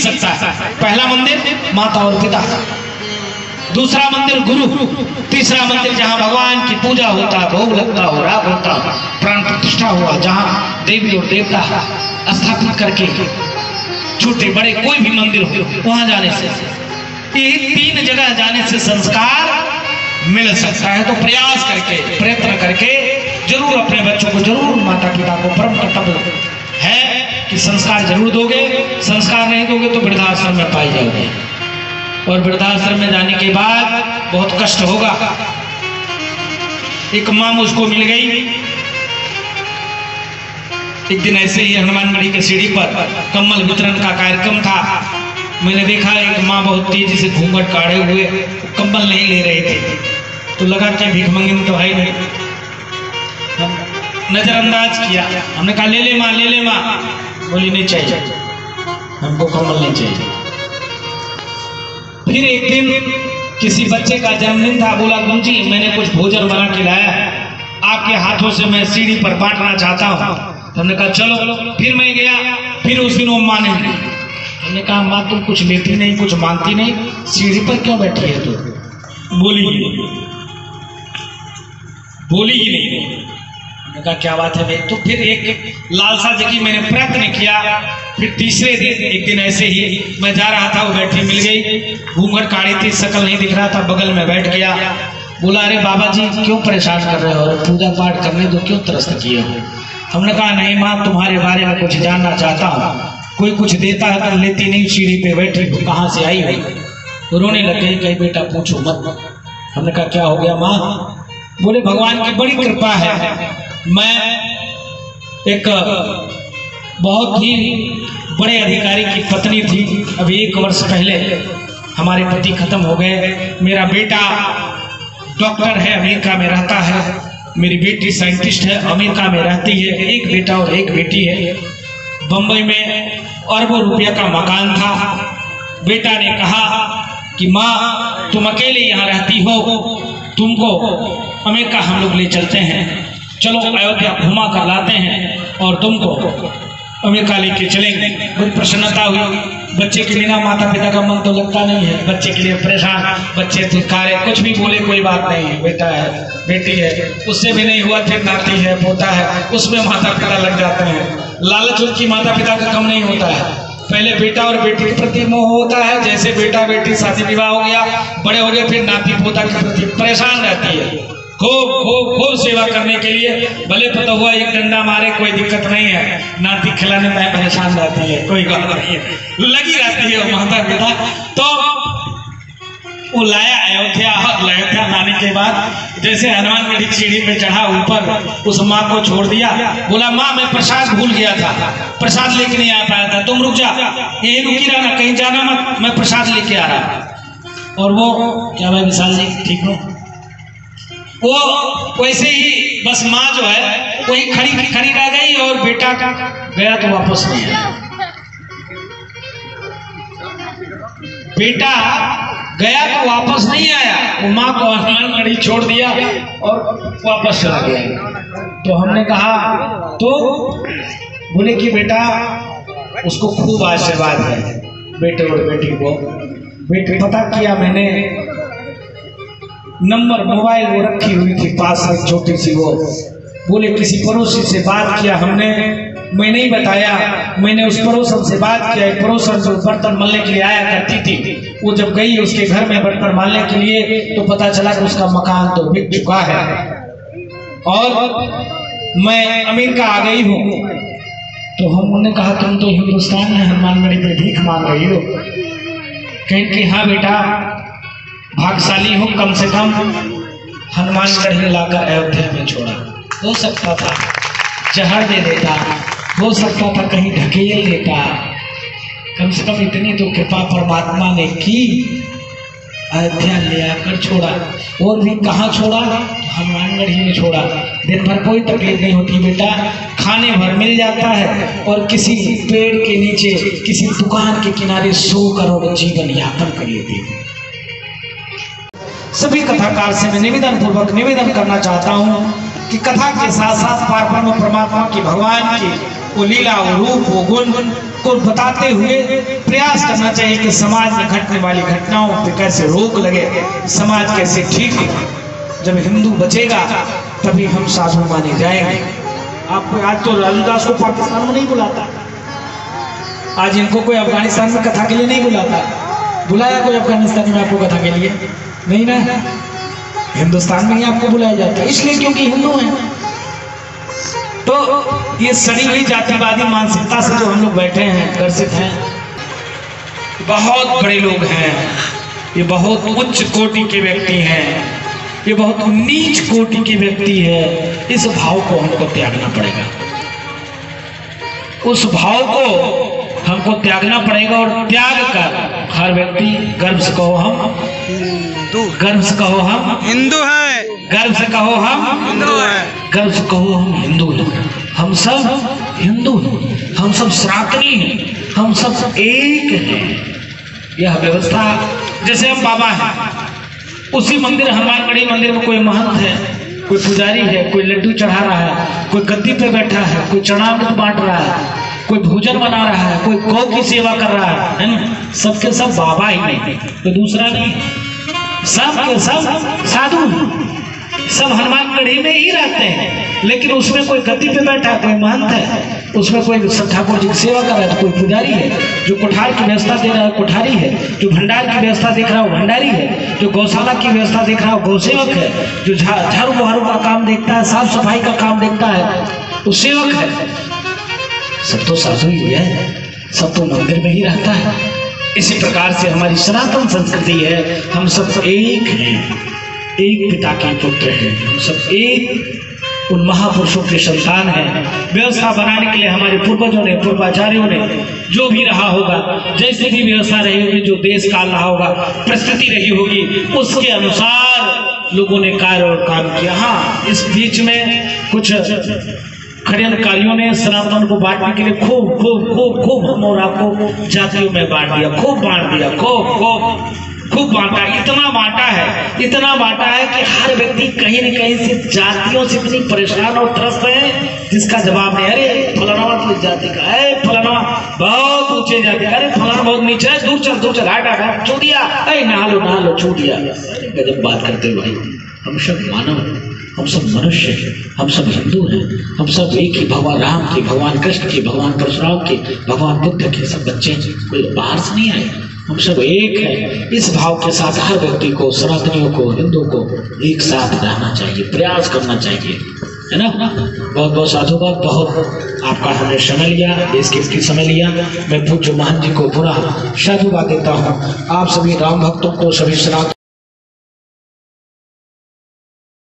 सकता है। पहला मंदिर माता और पिता, दूसरा मंदिर गुरु, तीसरा मंदिर जहाँ भगवान की पूजा होता, भोग लगता हो, राग होता, प्राण प्रतिष्ठा हुआ, जहाँ देवी और देवता स्थापित करके, छोटे बड़े कोई भी मंदिर हो वहां जाने से, ये 3 जगह जाने से संस्कार मिल सकता है। तो प्रयास करके, प्रयत्न करके जरूर अपने बच्चों को, जरूर माता पिता को परम कर्तव्य है कि संस्कार जरूर दोगे। संस्कार नहीं दोगे तो वृद्धाश्रम में पाई जाओगे, और वृद्धाश्रम में जाने के बाद बहुत कष्ट होगा। एक माँ मुझको मिल गई एक दिन, ऐसे ही हनुमानगढ़ी के सीढ़ी पर कम्बल वितरण का कार्यक्रम था। मैंने देखा एक माँ बहुत तेजी से घूंघट काढ़े हुए कम्बल नहीं ले रहे थे, तो लगा कि भीख मंगे तो भाई नहीं, नजरअंदाज किया। हमने कहा ले ले माँ, ले ले माँ। बोली नहीं चाहिए, हमको कम्बल नहीं चाहिए। फिर एक दिन किसी बच्चे का जन्मदिन था, बोला गुरुजी मैंने कुछ भोजन बना के लाया, आपके हाथों से मैं सीढ़ी पर बांटना चाहता हूँ। हमने कहा चलो। फिर मैं गया, फिर उस दिन वो माँ नहीं मिली। हमने कहा माँ तुम कुछ लेती नहीं, कुछ मांगती नहीं, सीढ़ी पर क्यों बैठी है तू? बोली ही नहीं। मैंने कहा क्या बात है भाई? तो फिर एक लालसा जगी, मैंने प्रयत्न किया। फिर तीसरे दिन एक दिन ऐसे ही मैं जा रहा था, वो बैठी मिल गई, घूंघट काढ़ी थी, शकल नहीं दिख रहा था, बगल में बैठ गया। बोला अरे बाबा जी क्यों परेशान कर रहे हो, पूजा पाठ करने दो, क्यों त्रस्त किए हो? हमने कहा नहीं माँ तुम्हारे बारे में कुछ जानना चाहता हूँ, कोई कुछ देता है तो लेती नहीं, सीढ़ी पे बैठी कहाँ से आई हुई? रोने लगे, कहीं बेटा पूछो मत। हमने कहा क्या हो गया माँ? बोले भगवान की बड़ी कृपा है, मैं एक बहुत ही बड़े अधिकारी की पत्नी थी, अभी 1 वर्ष पहले हमारे पति खत्म हो गए। मेरा बेटा डॉक्टर है, अमेरिका में रहता है, मेरी बेटी साइंटिस्ट है, अमेरिका में रहती है, एक बेटा और एक बेटी है। बंबई में अरबों रुपया का मकान था। बेटा ने कहा कि माँ तुम अकेले यहाँ रहती हो, तुमको अमेरिका हम लोग ले चलते हैं, चलो अयोध्या घुमा कर लाते हैं और तुमको अमेरिका लेके चलेंगे। बड़ी प्रसन्नता हुई। बच्चे के बिना माता पिता का मन तो लगता नहीं है, बच्चे के लिए परेशान, बच्चे धिक्कारे, कुछ भी बोले कोई बात नहीं, बेटा है बेटी है, उससे भी नहीं हुआ फिर नाती है पोता है, उसमें माता पिता लग जाते हैं। लालच उनकी माता पिता का कम नहीं होता है। पहले बेटा और बेटी के प्रति मोह होता है, जैसे बेटा बेटी शादी विवाह हो गया, बड़े हो गए, फिर नाती पोता के प्रति परेशान रहती है। खूब खूब खूब सेवा करने के लिए, भले पता हुआ एक डंडा मारे कोई दिक्कत नहीं है, नाती खिलाने में परेशान रहती है, कोई बात नहीं है, लगी रहती है माता पिता। तो वो लाया अयोध्या। अयोध्या लाने के बाद जैसे हनुमानगढ़ी सीढ़ी पे चढ़ा ऊपर, उस माँ को छोड़ दिया। बोला माँ मैं प्रसाद भूल गया था, प्रसाद लेके नहीं आ पाया था, तुम रुक जा, यही रुकी रहना, कहीं जाना मत, मैं प्रसाद लेके आ रहा। और वो क्या भाई विशाल जी ठीक हो? वो वैसे ही बस माँ जो है वही खड़ी रह गई, और बेटा गया तो वापस नहीं आया। बेटा गया तो वापस नहीं आया, वो माँ को हनुमानगढ़ी छोड़ दिया और वापस चला गया। तो हमने कहा तो बोले कि बेटा उसको खूब आशीर्वाद है बेटे और बेटी को। बेटे पता किया मैंने, नंबर मोबाइल वो रखी हुई थी पास में छोटी सी, वो बोले किसी पड़ोसी से बात किया हमने, मैं नहीं बताया, मैंने उस पड़ोसन से बात किया। एक पड़ोसन जो बर्तन मलने के लिए आया करती थी, वो जब गई उसके घर में बर्तन मलने के लिए तो पता चला कि उसका मकान तो बिक चुका है और मैं अमेरिका आ गई हूँ। तो हमने कहा तुम तो हिंदुस्तान में हनुमानगढ़ी पे भीख मांग रही हो? कहीं कि हाँ बेटा भाग्यशाली हूँ, कम से कम हनुमानगढ़ी लाकर अयोध्या में छोड़ा। हो सकता था जहर दे देता, हो सकता था कहीं ढकेल देता, कम से कम इतनी तो कृपा परमात्मा ने की, अयोध्या ले आकर छोड़ा। और भी कहाँ छोड़ा? हनुमानगढ़ी में छोड़ा। दिन भर कोई तकलीफ नहीं होती बेटा, खाने भर मिल जाता है और किसी पेड़ के नीचे, किसी दुकान के किनारे सोकर और जीवन यापन कर लेती है। सभी कथाकार से मैं निवेदन करना चाहता हूँ कि कथा के साथ साथ पारब्रह्म परमात्मा की, भगवान की वो लीला, वो रूप, वो गुण को बताते हुए प्रयास करना चाहिए कि समाज में घटने वाली घटनाओं पे कैसे रोक लगे, समाज कैसे ठीक हो। जब हिंदू बचेगा तभी हम साधु माने जाएंगे। आपको आज तो लालूदास को पाकिस्तान में नहीं बुलाता, आज इनको कोई अफगानिस्तान में कथा के लिए नहीं बुलाता। बुलाया कोई अफगानिस्तान में आपको कथा के लिए? नहीं ना, हिंदुस्तान में ही आपको बुलाया जाता है, इसलिए क्योंकि हिंदू हैं। तो ये सड़ी हुई जातिवादी मानसिकता से जो हम लोग बैठे हैं, ग्रसित हैं, बहुत बड़े लोग हैं, ये बहुत उच्च कोटि के व्यक्ति हैं, ये बहुत नीच कोटि के व्यक्ति है। इस भाव को हमको त्यागना पड़ेगा, उस भाव को हमको त्यागना पड़ेगा। और त्याग कर हर व्यक्ति गर्व से कहो हम हिंदू, गर्व से कहो हम हिंदू है, गर्व से कहो हम हिंदू है, गर्व से कहो हम हिंदू हैं। हम सब हिंदू हैं, हम सब सनातनी हैं, हम सब एक हैं। यह व्यवस्था, जैसे हम बाबा हैं, उसी मंदिर हनुमानगढ़ी मंदिर में कोई महंत है, कोई पुजारी है, कोई लड्डू चढ़ा रहा है, कोई गद्दी पे बैठा है, कोई चढ़ावट बांट रहा है, कोई भोजन बना रहा है, कोई गौ की सेवा कर रहा है ना। सबके सब बाबा ही नहीं, तो दूसरा नहीं, सब के सब साधु हैं, सब हनुमानगढ़ी में ही रहते हैं। लेकिन उसमें कोई गद्दी पे बैठा है, कोई महंत है, उसमें कोई सब ठाकुर जी की सेवा कर रहा है, तो कोई पुजारी है, जो कोठार की व्यवस्था दे रहा है कोठारी है, जो भंडार की व्यवस्था देख रहा है वो भंडारी है, जो गौशाला की व्यवस्था देख रहा है वो गौसेवक है, जो झाड़ू बहारू का काम देखता है, साफ सफाई का काम देखता है वो सेवक है। सब तो साधु ही है, सब तो मंदिर में ही रहता है। इसी प्रकार से हमारी सनातन संस्कृति है, हम सब एक हैं, एक पिता के पुत्र हैं, हम सब एक उन महापुरुषों के संतान हैं। व्यवस्था बनाने के लिए हमारे पूर्वजों ने, पूर्वाचार्यों ने जो भी रहा होगा, जैसे भी व्यवस्था रही होगी, जो देश काल रहा होगा, परिस्थिति रही होगी, उसके अनुसार लोगों ने कार्य और काम किया। हाँ, इस बीच में कुछ षड्यंत्रकारियों ने सनातन को बांटने के लिए खूब खूब खूब खूब हम और आपको जातियों में बांट दिया, खूब बांट दिया, खूब खूब खूब बांटा। इतना बांटा है कि हर व्यक्ति कहीं न कहीं से जातियों से इतनी परेशान और त्रस्त है जिसका जवाब नहीं। अरे फलाना तो जाति का है, फलाना बहुत ऊंचे जाति का, अरे फलाना बहुत नीचे है, दूर चल हट चूड़िया, अरे नहा लो चूड़िया। गजब बात करते भाई, हम सब मानव, हम सब मनुष्य हैं, हम सब हिंदू हैं, हम सब एक ही भगवान राम के, भगवान कृष्ण के, भगवान परशुराम के, भगवान बुद्ध के सब बच्चे हैं, कोई बाहर से नहीं आए, हम सब एक है। इस भाव के साथ हर व्यक्ति को, सनातनियों को, हिंदू को एक साथ रहना चाहिए, प्रयास करना चाहिए, है ना। बहुत बहुत साधुवाद, बहुत आपका हमने समय लिया, देश के समय लिया। मैं पूज्य महान जी को पुनः साधुवाद देता हूँ। आप सभी राम भक्तों को, सभी सनातन